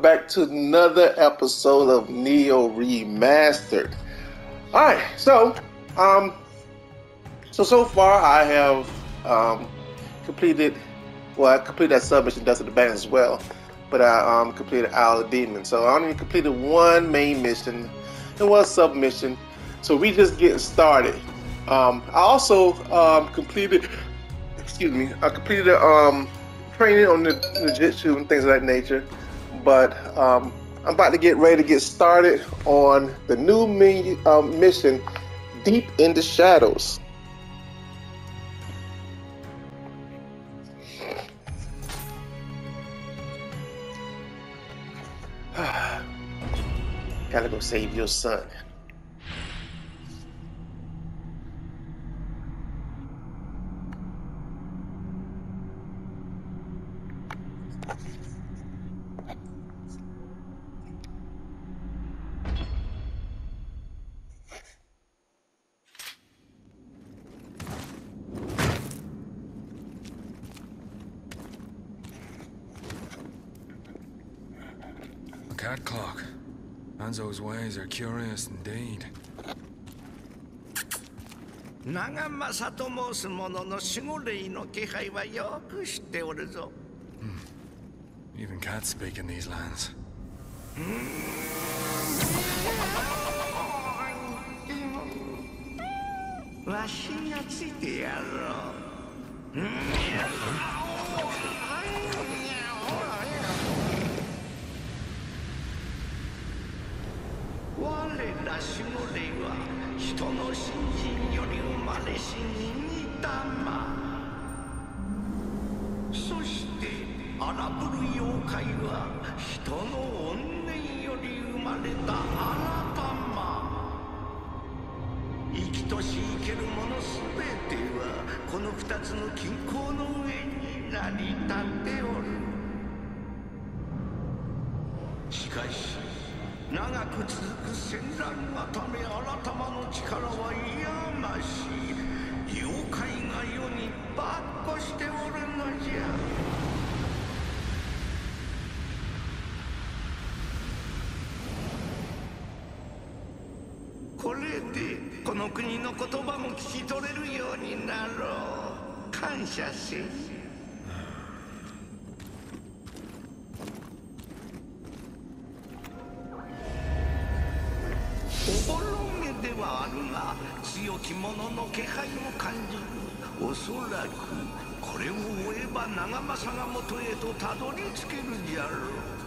back to another episode of Nioh Remastered. Alright, so far I have completed, I completed that submission, Dust of the Bands as well, but I completed Isle of Demons. So I only completed one main mission and one submission, so we just getting started. I also completed training on the Jiu-Jitsu and things of that nature, but I'm about to get ready to get started on the new mission, Deep in the Shadows. Gotta go save your son. Cat clock. Hanzo's ways are curious indeed. Nagamasaと申す者の守護霊の気配はよく知っておるぞ。 Even cats speak in these lands. わしがついてやろう。我ら守護霊は人の信心より生まれしに御霊。そして荒ぶる妖怪は人の怨念より生まれた荒玉。生きとし生けるものすべてはこの二つの均衡の上に成り立っておる。しかし長く続く戦乱がため新たまの力は嫌ましい。妖怪が世にばっこしておるのじゃ。これでこの国の言葉も聞き取れるようになろう。感謝せ。おぼろげではあるが強き者の気配を感じる。おそらくこれを追えば長政が元へとたどり着けるじゃろう。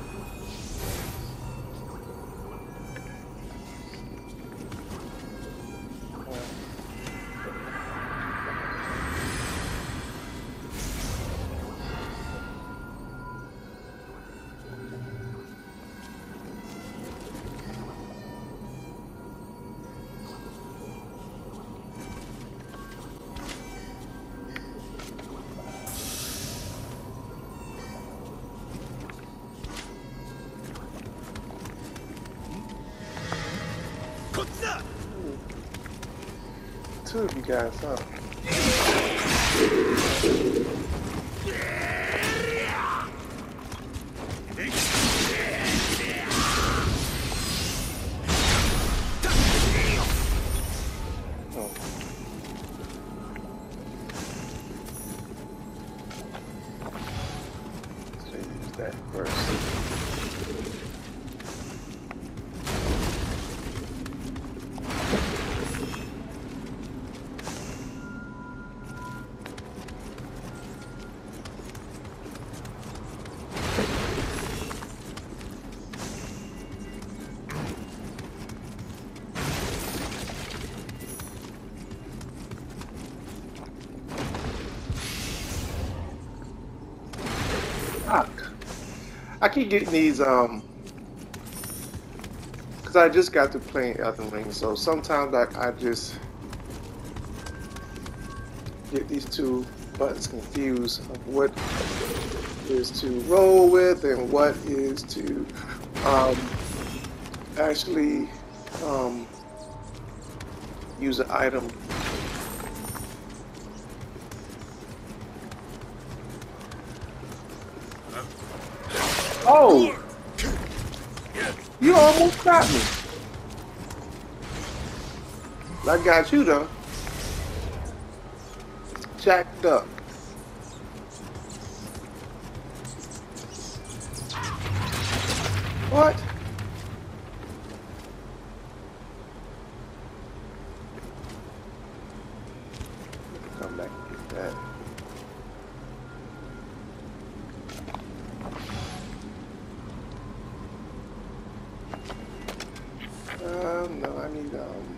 Two of you guys, huh? Let's use that first. I keep getting these because I just got to playing Elden Ring, so sometimes I just get these two buttons confused of what is to roll with and what is to actually use an item. Oh! You almost got me. I got you though. Jacked up. What? Come back and get that. No, I need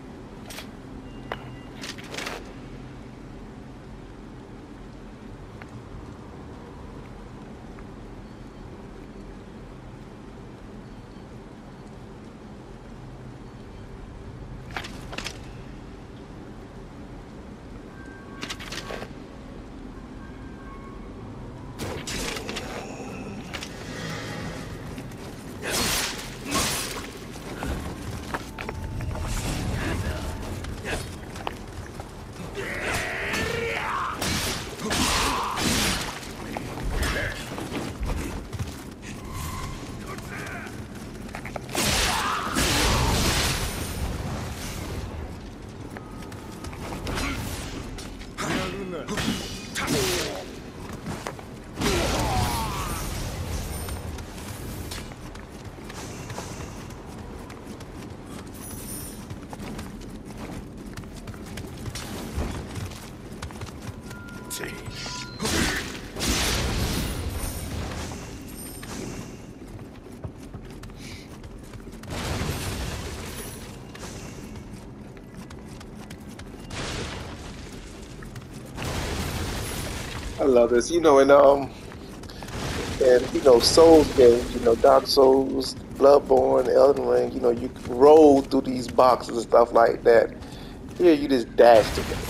I love this. You know, and you know, Souls games, you know, Dark Souls, Bloodborne, Elden Ring, you know, you can roll through these boxes and stuff like that. Here you just dash to them.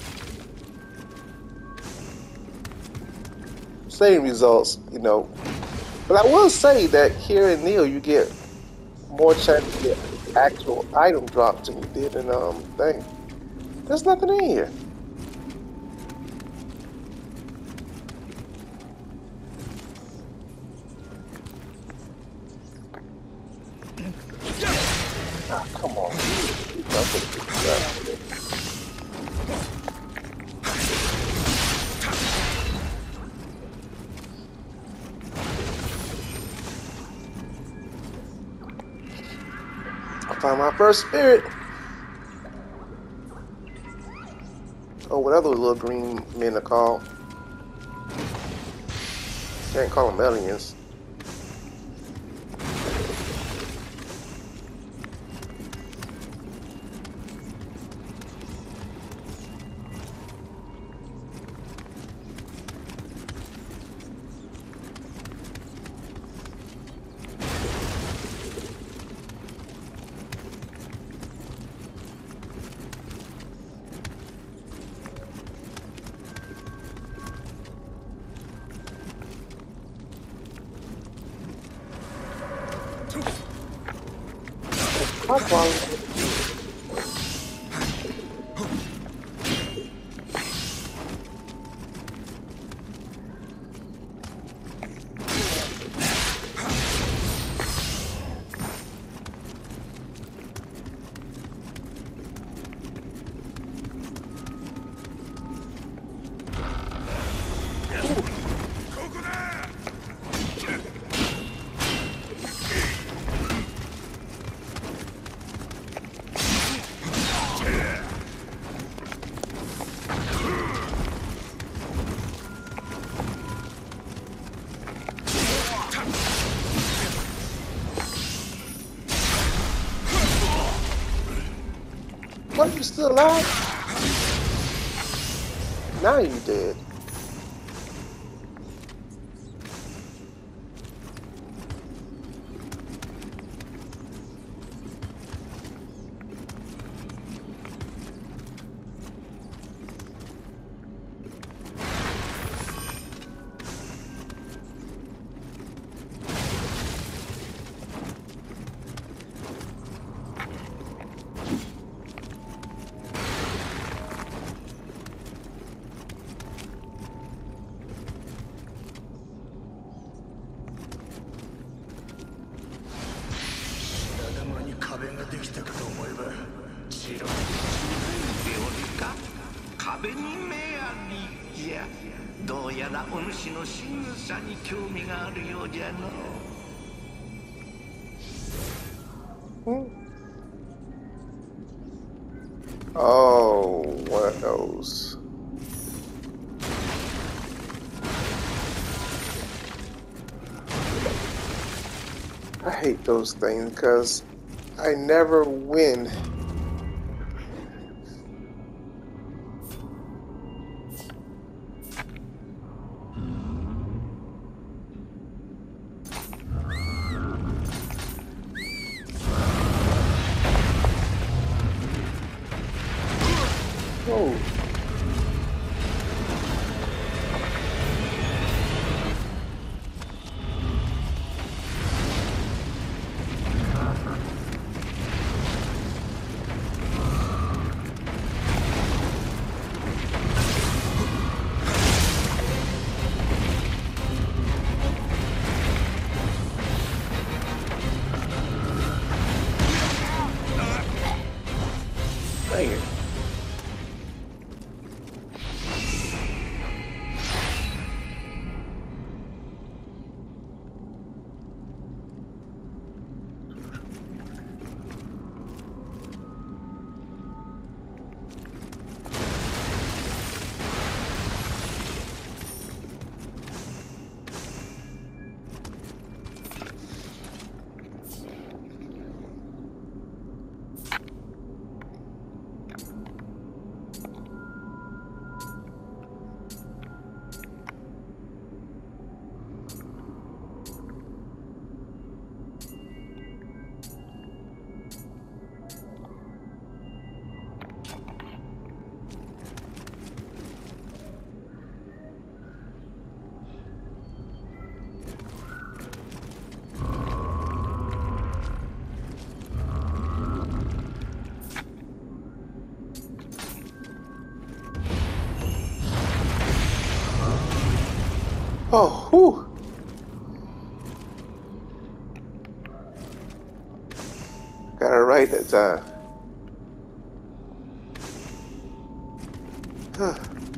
Same results, you know. But I will say that here in Nioh you get more chance to get actual item drops than you did in thing. There's nothing in here. Ah, come on. I found my first spirit. Oh, what other little green men are called? Can't call them aliens. What, you still alive? Now you dead. 壁ができたかと思えば白いでおるか。壁に目ありじゃ。どうやらお主の仕草に興味があるようじゃの。 Oh, one of those. I hate those things because I never win. Oh. Dang it. Oh, whew. Got it right that time. Huh.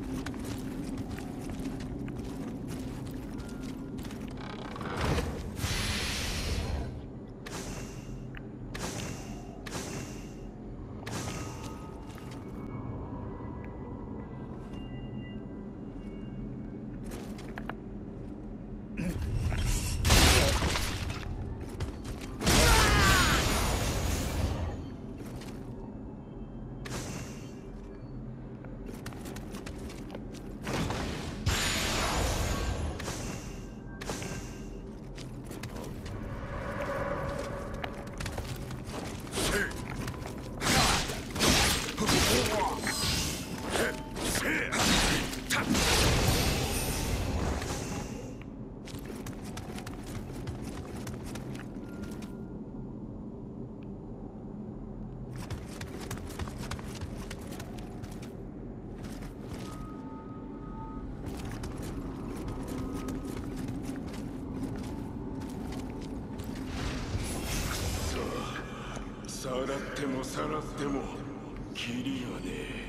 さらってもさらってもキリがねえ。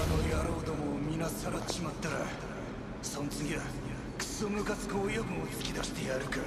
の野郎どもを皆さらっちまったら、そん次はクソムカつく親分を突き出してやるか。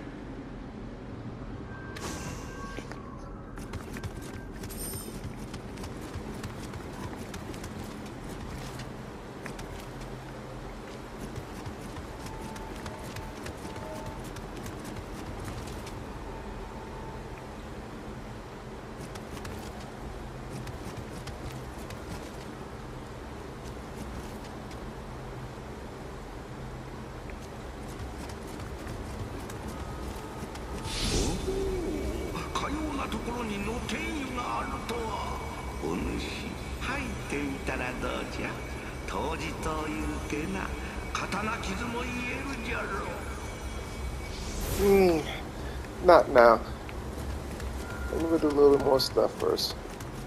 かようなところに野天湯があるとは。お主入ってみたらどうじゃ。当時というてな、刀傷も癒えるじゃろう。 Not now. Let me do a little bit more stuff first.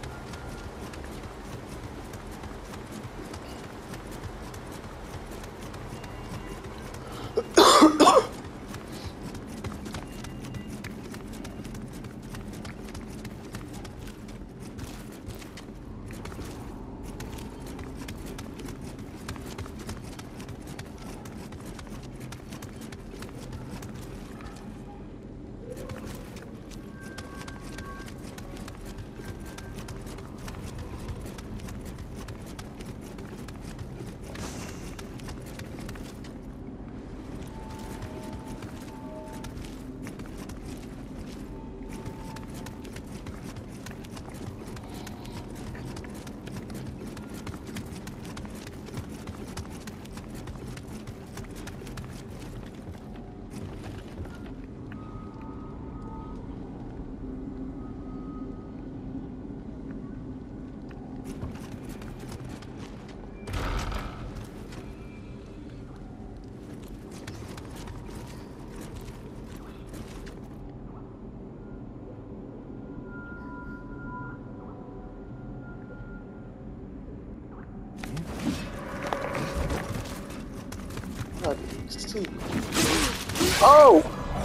See. Oh!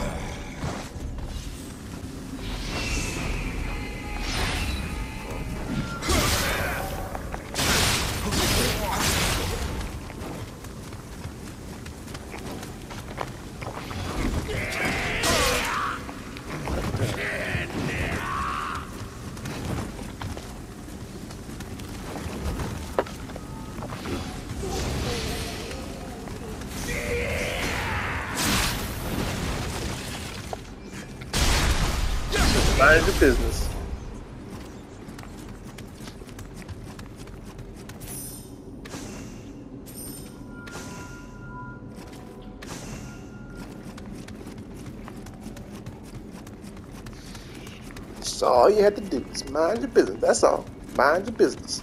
Mind your business. That's all you had to do. Is mind your business. That's all. Mind your business.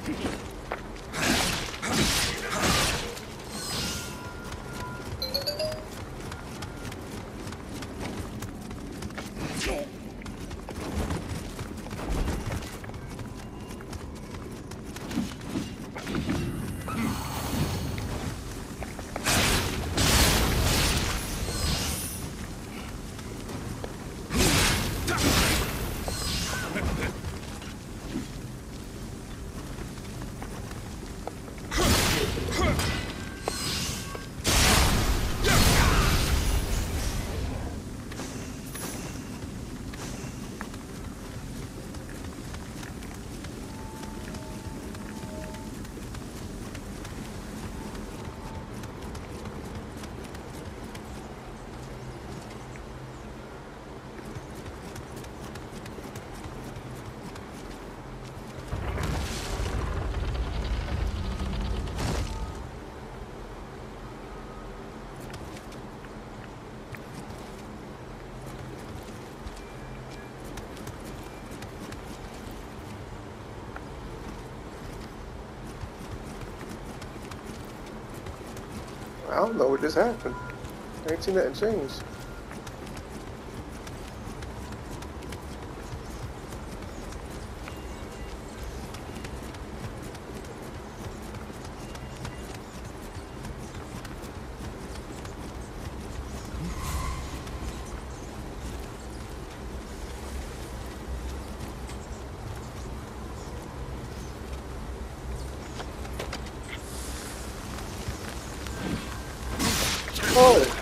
I don't know what just happened. I ain't seen nothing change. Oh.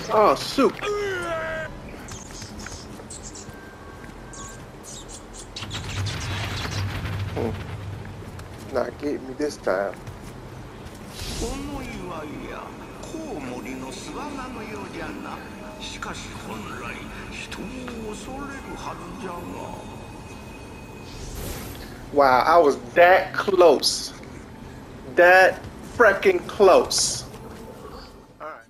Oh, shoot. Not getting me this time. この岩やコウモリの巣穴のようじゃな。しかし本来人を恐れるはずじゃが。 Wow, I was that close. That freaking close. Alright.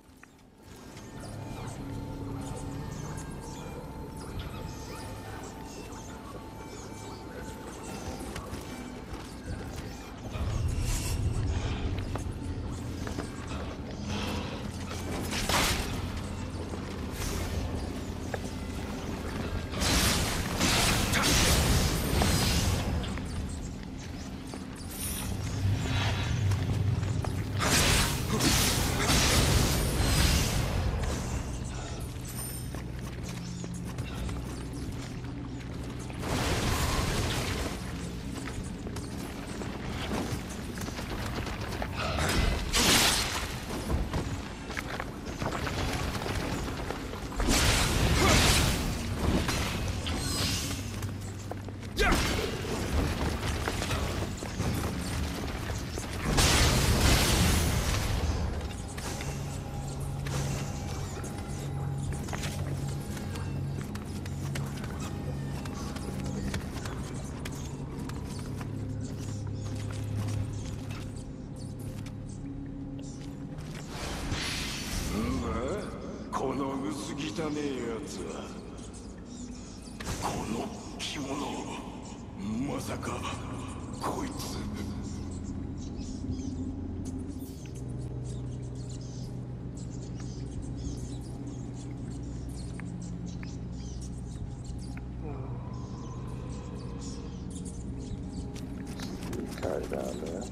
Carry down there.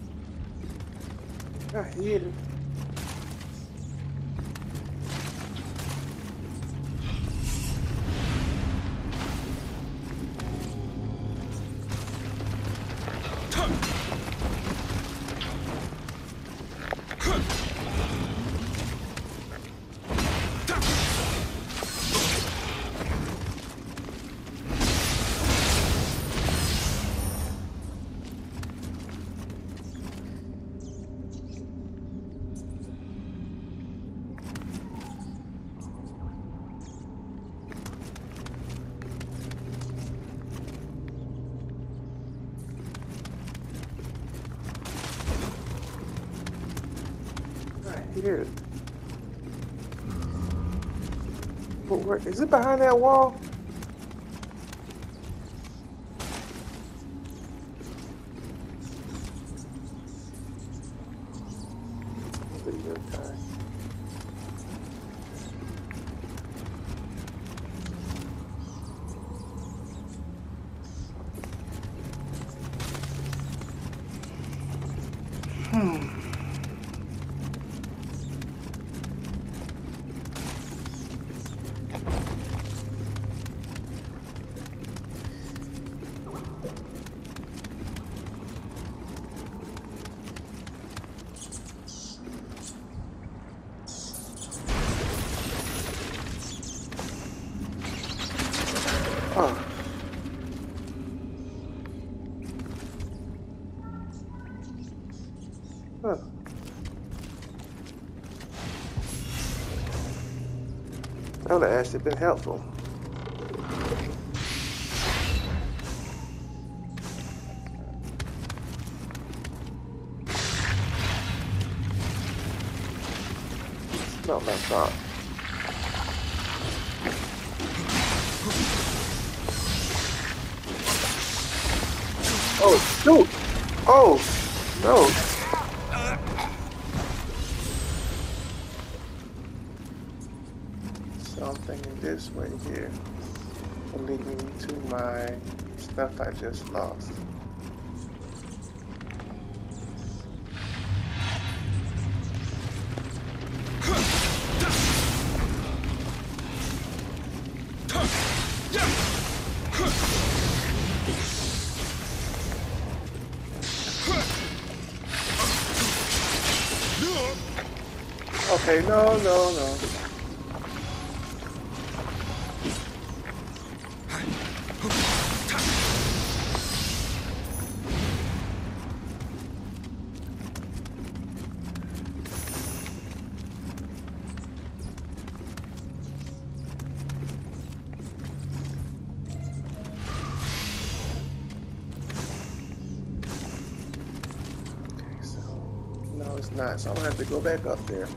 I hit it. hear it. But where is it? Behind that wall? Video time. Oh. Huh. That would have actually been helpful. No, that's not. Oh, shoot! Oh, no. Something in this way here will lead me to my stuff I just lost. Okay, no. Okay, so no, it's not. So I'm gonna have to go back up there.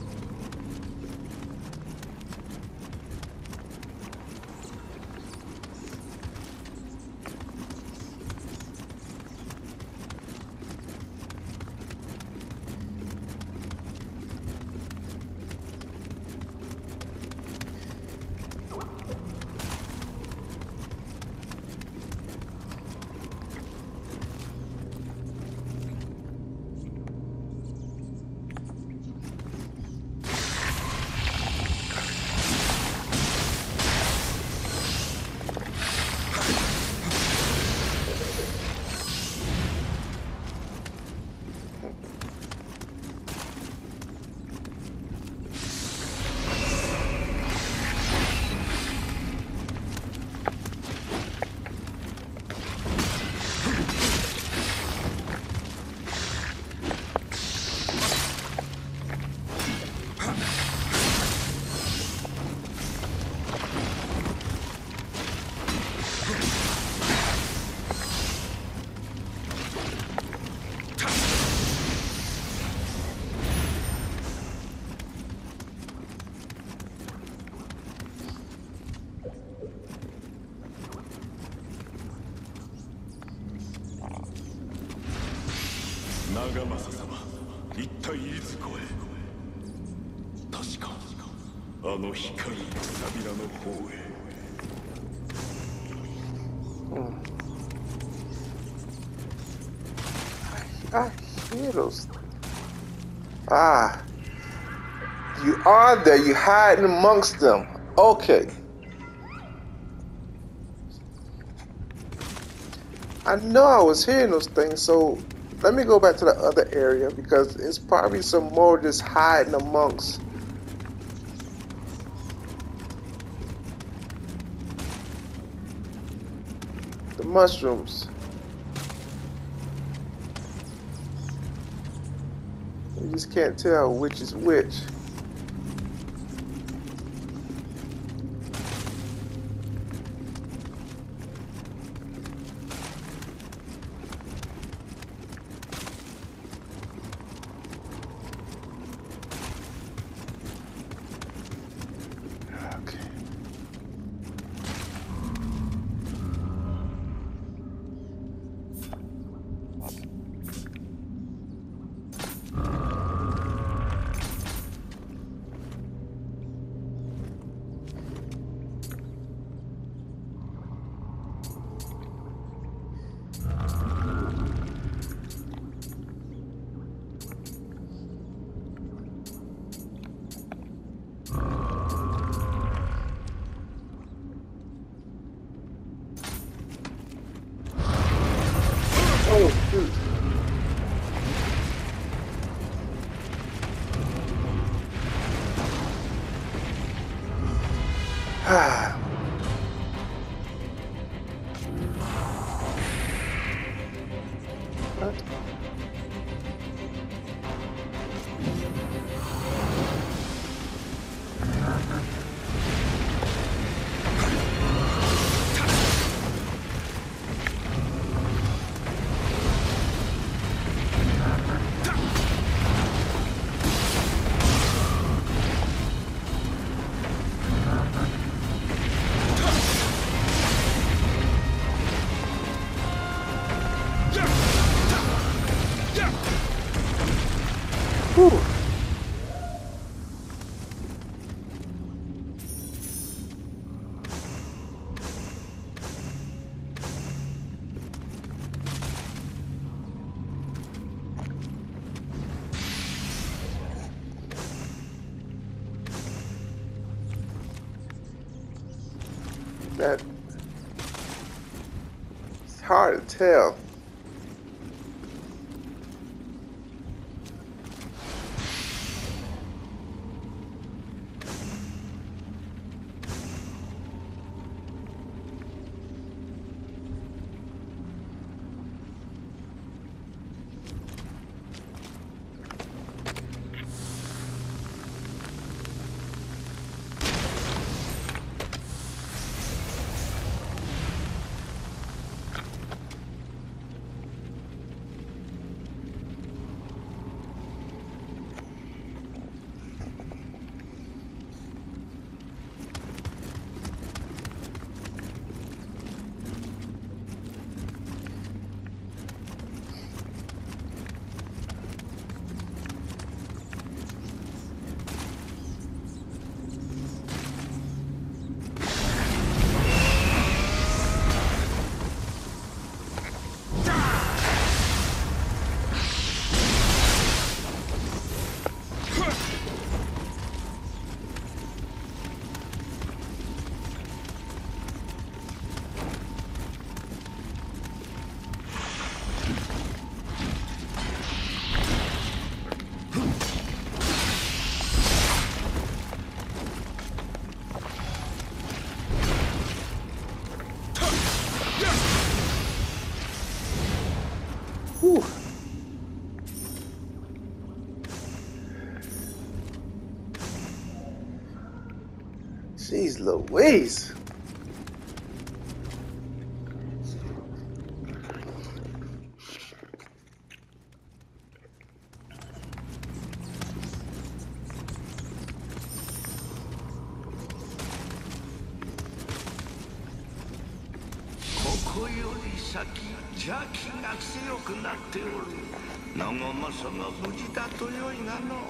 I hear those. Ah, you are there. You hiding amongst them. Okay. I know I was hearing those things, so let me go back to the other area because it's probably some more just hiding amongst the mushrooms. You just can't tell which is which. Whew. That it's hard to tell. Whew. Jeez Louise. 邪気が強くなっておる。長政が無事だとよいがの。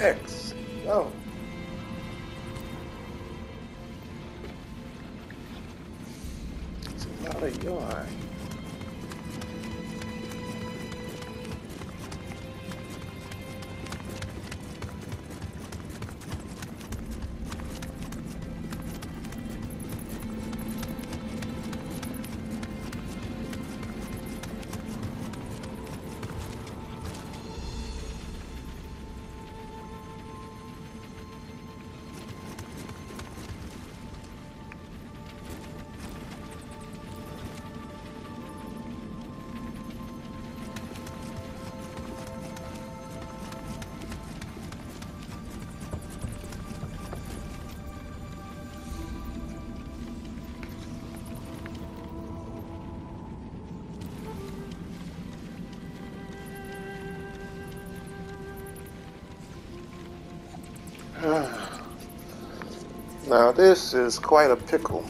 X. Oh. It's a lot of yarn. Now this is quite a pickle.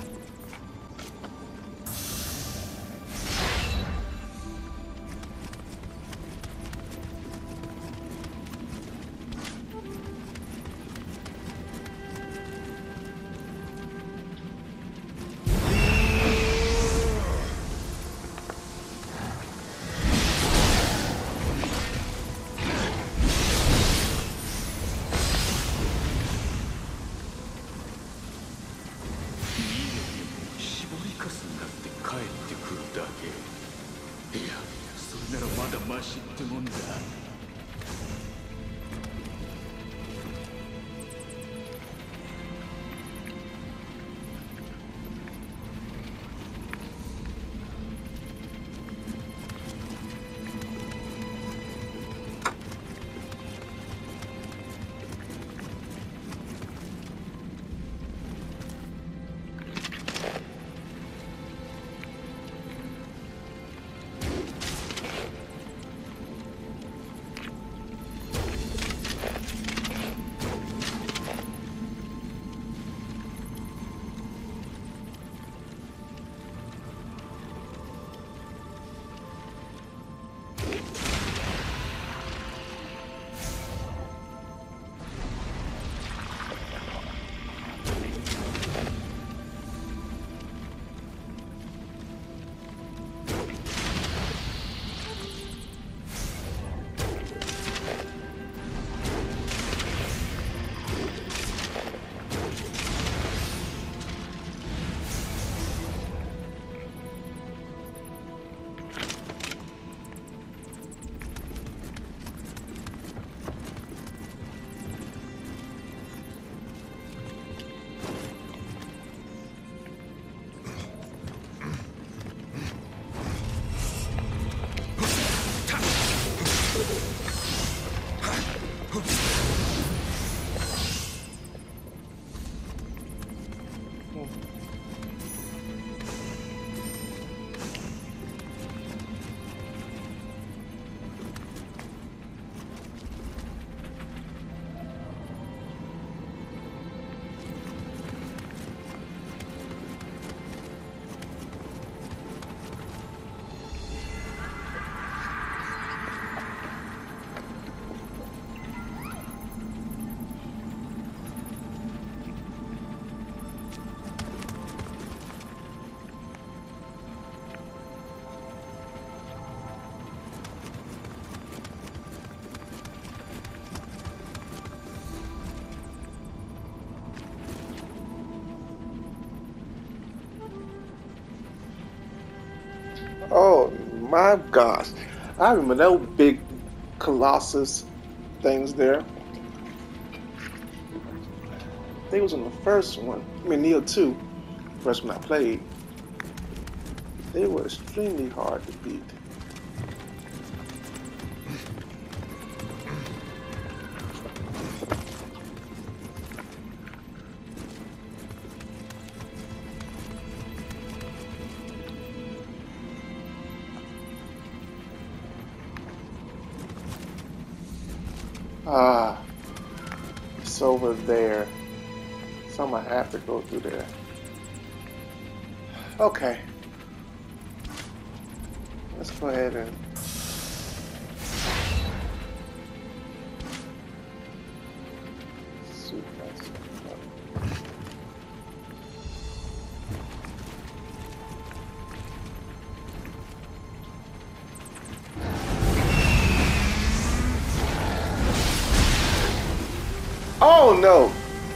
Oh my gosh. I remember those big Colossus things there. I think it was in the first one. I mean, Nioh 2, first one I played. They were extremely hard to beat. Ah, it's over there. So I'm gonna have to go through there. Okay. Let's go ahead and Oh no!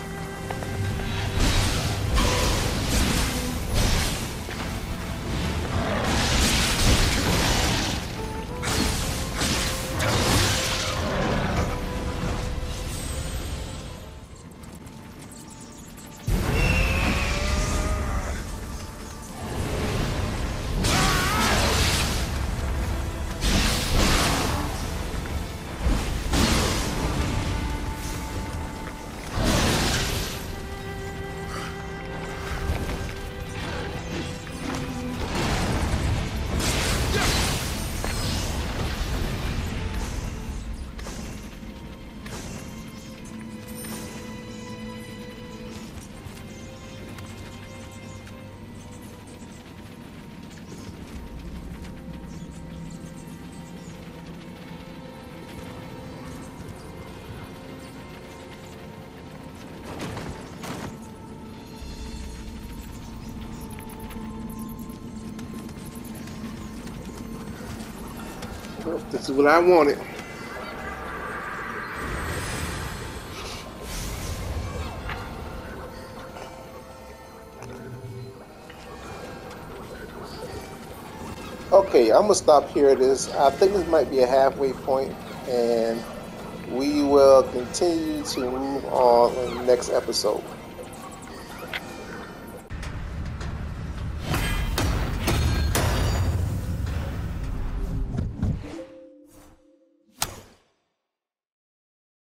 This is what I wanted. Okay, I'm gonna stop here. I think this might be a halfway point, and we will continue to move on in the next episode.